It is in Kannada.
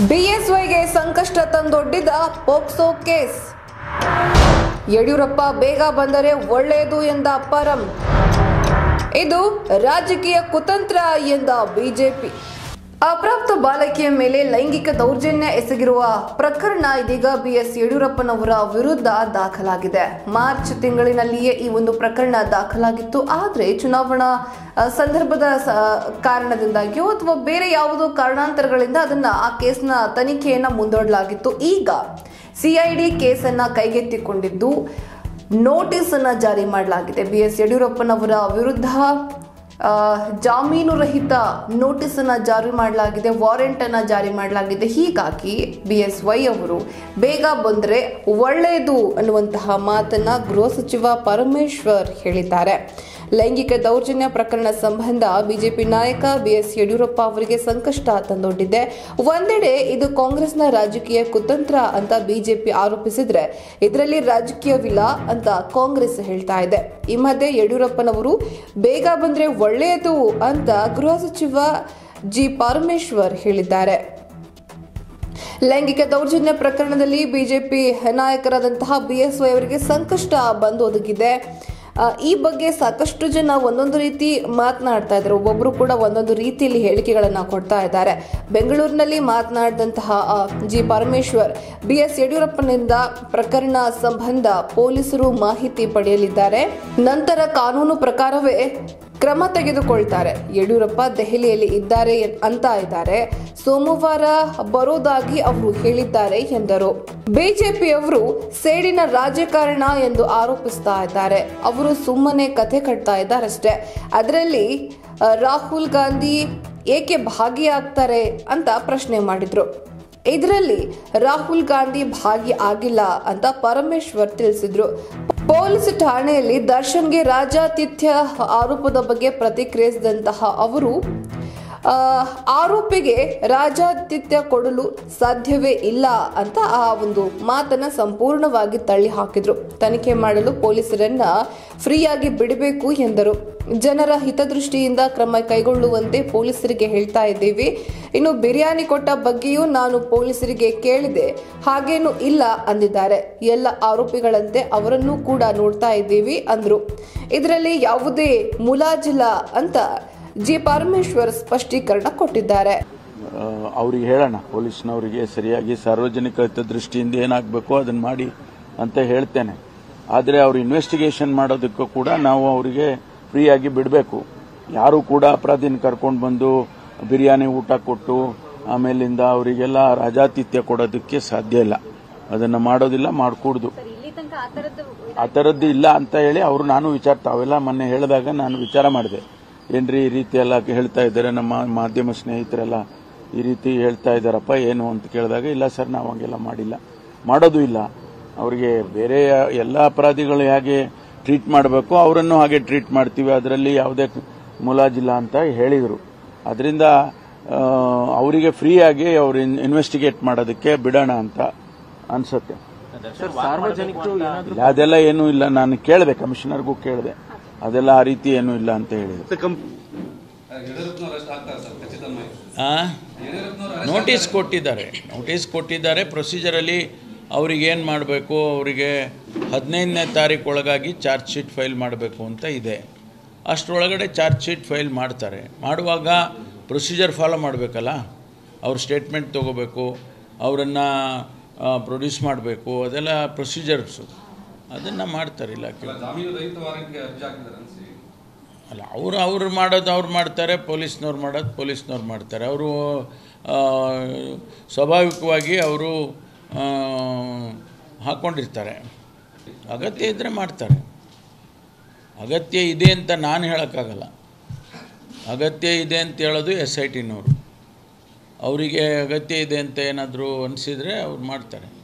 ಬಿಎಸ್ವೈಗೆ ಸಂಕಷ್ಟ ತಂದೊಡ್ಡಿದ ಪೋಕ್ಸೋ ಕೇಸ್. ಯಡಿಯೂರಪ್ಪ ಬೇಗ ಬಂದರೆ ಒಳ್ಳೆಯದು ಎಂದ ಪರಂ. ಇದು ರಾಜಕೀಯ ಕುತಂತ್ರ ಎಂದ ಬಿಜೆಪಿ. ಅಪ್ರಾಪ್ತ ಬಾಲಕಿಯ ಮೇಲೆ ಲೈಂಗಿಕ ದೌರ್ಜನ್ಯ ಎಸಗಿರುವ ಪ್ರಕರಣ ಇದೀಗ ಬಿಎಸ್ ಯಡಿಯೂರಪ್ಪನವರ ವಿರುದ್ಧ ದಾಖಲಾಗಿದೆ. ಮಾರ್ಚ್ ತಿಂಗಳಿನಲ್ಲಿಯೇ ಈ ಒಂದು ಪ್ರಕರಣ ದಾಖಲಾಗಿತ್ತು. ಆದರೆ ಚುನಾವಣಾ ಸಂದರ್ಭದ ಕಾರಣದಿಂದಾಗಿಯೋ ಅಥವಾ ಬೇರೆ ಯಾವುದೋ ಕಾರಣಾಂತರಗಳಿಂದ ಆ ಕೇಸ್ನ ತನಿಖೆಯನ್ನ ಮುಂದೂಡಲಾಗಿತ್ತು. ಈಗ ಸಿಐಡಿ ಕೇಸನ್ನ ಕೈಗೆತ್ತಿಕೊಂಡಿದ್ದು ನೋಟಿಸ್ ಅನ್ನ ಜಾರಿ ಮಾಡಲಾಗಿದೆ. ಬಿಎಸ್ ಯಡಿಯೂರಪ್ಪನವರ ವಿರುದ್ಧ ಜಾಮೀನು ರಹಿತ ನೋಟಿಸ್ ಅನ್ನ ಜಾರಿ ಮಾಡಲಾಗಿದೆ, ವಾರೆಂಟ್ ಅನ್ನ ಜಾರಿ ಮಾಡಲಾಗಿದೆ. ಹೀಗಾಗಿ ಬಿಎಸ್ವೈ ಅವರು ಬೇಗ ಬಂದರೆ ಒಳ್ಳೆಯದು ಅನ್ನುವಂತಹ ಮಾತನ್ನ ಗೃಹ ಸಚಿವ ಪರಮೇಶ್ವರ್ ಹೇಳಿದ್ದಾರೆ. ಲೈಂಗಿಕ ದೌರ್ಜನ್ಯ ಪ್ರಕರಣ ಸಂಬಂಧ ಬಿಜೆಪಿ ನಾಯಕ ಬಿಎಸ್ ಯಡಿಯೂರಪ್ಪ ಅವರಿಗೆ ಸಂಕಷ್ಟ ತಂದೊಡ್ಡಿದೆ. ಒಂದೆಡೆ ಇದು ಕಾಂಗ್ರೆಸ್ನ ರಾಜಕೀಯ ಕುತಂತ್ರ ಅಂತ ಬಿಜೆಪಿ ಆರೋಪಿಸಿದ್ರೆ, ಇದರಲ್ಲಿ ರಾಜಕೀಯವಿಲ್ಲ ಅಂತ ಕಾಂಗ್ರೆಸ್ ಹೇಳ್ತಾ ಇದೆ. ಈ ಮಧ್ಯೆ ಯಡಿಯೂರಪ್ಪನವರು ಬೇಗ ಬಂದ್ರೆ ಒಳ್ಳೆಯದು ಅಂತ ಗೃಹ ಸಚಿವ ಜಿ ಪರಮೇಶ್ವರ್ ಹೇಳಿದ್ದಾರೆ. ಲೈಂಗಿಕ ದೌರ್ಜನ್ಯ ಪ್ರಕರಣದಲ್ಲಿ ಬಿಜೆಪಿ ನಾಯಕರಾದಂತಹ ಬಿಎಸ್ವೈ ಅವರಿಗೆ ಸಂಕಷ್ಟ ಬಂದೊದಗಿದೆ. ಈ ಬಗ್ಗೆ ಸಾಕಷ್ಟು ಜನ ಒಂದೊಂದು ರೀತಿ ಮಾತನಾಡ್ತಾ ಇದ್ದಾರೆ. ಒಬ್ಬೊಬ್ರು ಕೂಡ ಒಂದೊಂದು ರೀತಿಯಲ್ಲಿ ಹೇಳಿಕೆಗಳನ್ನ ಕೊಡ್ತಾ ಇದ್ದಾರೆ. ಬೆಂಗಳೂರಿನಲ್ಲಿ ಮಾತನಾಡಿದಂತಹ ಜಿ ಪರಮೇಶ್ವರ್, ಬಿಎಸ್ ಯಡಿಯೂರಪ್ಪನಿಂದ ಪ್ರಕರಣ ಸಂಬಂಧ ಪೊಲೀಸರು ಮಾಹಿತಿ ಪಡೆಯಲಿದ್ದಾರೆ, ನಂತರ ಕಾನೂನು ಪ್ರಕಾರವೇ ಕ್ರಮ ತೆಗೆದುಕೊಳ್ತಾರೆ. ಯಡಿಯೂರಪ್ಪ ದೆಹಲಿಯಲ್ಲಿ ಇದ್ದಾರೆ ಅಂತ ಇದ್ದಾರೆ, ಸೋಮವಾರ ಬರೋದಾಗಿ ಅವರು ಹೇಳಿದ್ದಾರೆ ಎಂದರು. ಬಿಜೆಪಿಯವರು ಸೇಡಿನ ರಾಜಕಾರಣ ಎಂದು ಆರೋಪಿಸ್ತಾ ಇದ್ದಾರೆ. ಅವರು ಸುಮ್ಮನೆ ಕಥೆ ಕಟ್ತಾ ಇದ್ದಾರಷ್ಟೇ. ಅದರಲ್ಲಿ ರಾಹುಲ್ ಗಾಂಧಿ ಏಕೆ ಭಾಗಿಯಾಗ್ತಾರೆ ಅಂತ ಪ್ರಶ್ನೆ ಮಾಡಿದ್ರು. ಇದರಲ್ಲಿ ರಾಹುಲ್ ಗಾಂಧಿ ಭಾಗಿ ಆಗಿಲ್ಲ ಅಂತ ಪರಮೇಶ್ವರ್ ತಿಳಿಸಿದ್ರು. ಪೊಲೀಸ್ ಠಾಣೆಯಲ್ಲಿ ದರ್ಶನ್ಗೆ ರಾಜಾತಿಥ್ಯ ಆರೋಪದ ಬಗ್ಗೆ ಪ್ರತಿಕ್ರಿಯಿಸಿದಂತಹ ಅವರು, ಆರೋಪಿಗೆ ರಾಜಾತಿಥ್ಯ ಕೊಡಲು ಸಾಧ್ಯವೇ ಇಲ್ಲ ಅಂತ ಆ ಒಂದು ಮಾತನ್ನ ಸಂಪೂರ್ಣವಾಗಿ ತಳ್ಳಿ ಹಾಕಿದ್ರು. ತನಿಖೆ ಮಾಡಲು ಪೊಲೀಸರನ್ನ ಫ್ರೀಯಾಗಿ ಬಿಡಬೇಕು ಎಂದರು. ಜನರ ಹಿತದೃಷ್ಟಿಯಿಂದ ಕ್ರಮ ಕೈಗೊಳ್ಳುವಂತೆ ಪೊಲೀಸರಿಗೆ ಹೇಳ್ತಾ ಇದ್ದೀವಿ. ಇನ್ನು ಬಿರಿಯಾನಿ ಕೊಟ್ಟ ಬಗ್ಗೆಯೂ ನಾನು ಪೊಲೀಸರಿಗೆ ಕೇಳಿದೆ, ಹಾಗೇನೂ ಇಲ್ಲ ಅಂದಿದ್ದಾರೆ. ಎಲ್ಲ ಆರೋಪಿಗಳಂತೆ ಅವರನ್ನು ಕೂಡ ನೋಡ್ತಾ ಇದ್ದೀವಿ ಅಂದ್ರು. ಇದರಲ್ಲಿ ಯಾವುದೇ ಮುಲಾಜಿಲ್ಲ ಅಂತ ಜಿ ಪರಮೇಶ್ವರ್ ಸ್ಪಷ್ಟೀಕರಣ ಕೊಟ್ಟಿದ್ದಾರೆ. ಅವ್ರಿಗೆ ಹೇಳೋಣ, ಪೊಲೀಸ್ನವರಿಗೆ ಸರಿಯಾಗಿ ಸಾರ್ವಜನಿಕ ಹಿತದೃಷ್ಟಿಯಿಂದ ಏನಾಗಬೇಕು ಅದನ್ನ ಮಾಡಿ ಅಂತ ಹೇಳ್ತೇನೆ. ಆದರೆ ಅವರು ಇನ್ವೆಸ್ಟಿಗೇಷನ್ ಮಾಡೋದಕ್ಕೂ ಕೂಡ ನಾವು ಅವರಿಗೆ ಫ್ರೀಯಾಗಿ ಬಿಡಬೇಕು. ಯಾರು ಕೂಡ ಅಪರಾಧಿನ ಕರ್ಕೊಂಡು ಬಂದು ಬಿರಿಯಾನಿ ಊಟ ಕೊಟ್ಟು ಆಮೇಲಿಂದ ಅವರಿಗೆಲ್ಲ ರಾಜಾತಿಥ್ಯ ಕೊಡೋದಕ್ಕೆ ಸಾಧ್ಯ ಇಲ್ಲ. ಅದನ್ನು ಮಾಡೋದಿಲ್ಲ, ಮಾಡಿಕೊಡ್ದು. ಆ ಥರದ್ದು ಇಲ್ಲ ಅಂತ ಹೇಳಿ ಅವರು ನಾನು ತಾವೆಲ್ಲ ಮೊನ್ನೆ ಹೇಳಿದಾಗ ನಾನು ವಿಚಾರ ಮಾಡಿದೆ. ಏನ್ರಿ ಈ ರೀತಿ ಎಲ್ಲ ಹೇಳ್ತಾ ಇದ್ದಾರೆ, ನಮ್ಮ ಮಾಧ್ಯಮ ಸ್ನೇಹಿತರೆಲ್ಲ ಈ ರೀತಿ ಹೇಳ್ತಾ ಇದ್ದಾರಪ್ಪ ಏನು ಅಂತ ಕೇಳಿದಾಗ, ಇಲ್ಲ ಸರ್ ನಾವು ಹಂಗೆಲ್ಲ ಮಾಡಿಲ್ಲ, ಮಾಡೋದು ಇಲ್ಲ. ಅವರಿಗೆ ಬೇರೆ ಎಲ್ಲ ಅಪರಾಧಿಗಳು ಹೇಗೆ ಟ್ರೀಟ್ ಮಾಡಬೇಕು ಅವರನ್ನು ಹಾಗೆ ಟ್ರೀಟ್ ಮಾಡ್ತೀವಿ, ಅದರಲ್ಲಿ ಯಾವುದೇ ಮುಲಾಜಿಲ್ಲ ಅಂತ ಹೇಳಿದರು. ಅದರಿಂದ ಅವರಿಗೆ ಫ್ರೀಯಾಗಿ ಅವರು ಇನ್ವೆಸ್ಟಿಗೇಟ್ ಮಾಡೋದಕ್ಕೆ ಬಿಡೋಣ ಅಂತ ಅನ್ಸುತ್ತೆ. ಅದೆಲ್ಲ ಏನೂ ಇಲ್ಲ, ನಾನು ಕೇಳಿದೆ, ಕಮಿಷನರ್ಗೂ ಕೇಳಿದೆ, ಅದೆಲ್ಲ ಆ ರೀತಿ ಏನೂ ಇಲ್ಲ ಅಂತ ಹೇಳಿದ್ರು. ನೋಟಿಸ್ ಕೊಟ್ಟಿದ್ದಾರೆ. ಪ್ರೊಸೀಜರಲ್ಲಿ ಅವ್ರಿಗೇನು ಮಾಡಬೇಕು, ಅವರಿಗೆ 15ನೇ ತಾರೀಕು ಒಳಗಾಗಿ ಚಾರ್ಜ್ ಶೀಟ್ ಫೈಲ್ ಮಾಡಬೇಕು ಅಂತ ಇದೆ. ಅಷ್ಟರೊಳಗಡೆ ಚಾರ್ಜ್ ಶೀಟ್ ಫೈಲ್ ಮಾಡ್ತಾರೆ. ಮಾಡುವಾಗ ಪ್ರೊಸೀಜರ್ ಫಾಲೋ ಮಾಡಬೇಕಲ್ಲ. ಅವ್ರ ಸ್ಟೇಟ್ಮೆಂಟ್ ತೊಗೋಬೇಕು, ಅವರನ್ನು ಪ್ರೊಡ್ಯೂಸ್ ಮಾಡಬೇಕು, ಅದೆಲ್ಲ ಪ್ರೊಸೀಜರ್ಸು. ಅದನ್ನು ಮಾಡ್ತಾರೆ ಇಲಾಖೆ. ಅಲ್ಲ, ಅವ್ರು ಮಾಡೋದು ಅವ್ರು ಮಾಡ್ತಾರೆ, ಪೊಲೀಸ್ನವ್ರು ಮಾಡೋದು ಪೊಲೀಸ್ನವ್ರು ಮಾಡ್ತಾರೆ. ಅವರು ಸ್ವಾಭಾವಿಕವಾಗಿ ಅವರು ಹಾಕ್ಕೊಂಡಿರ್ತಾರೆ. ಅಗತ್ಯ ಇದ್ದರೆ ಮಾಡ್ತಾರೆ. ಅಗತ್ಯ ಇದೆ ಅಂತ ನಾನು ಹೇಳೋಕ್ಕಾಗಲ್ಲ. ಅಗತ್ಯ ಇದೆ ಅಂತ ಹೇಳೋದು SITನವರು. ಅವರಿಗೆ ಅಗತ್ಯ ಇದೆ ಅಂತ ಏನಾದರೂ ಅನಿಸಿದರೆ ಅವ್ರು ಮಾಡ್ತಾರೆ.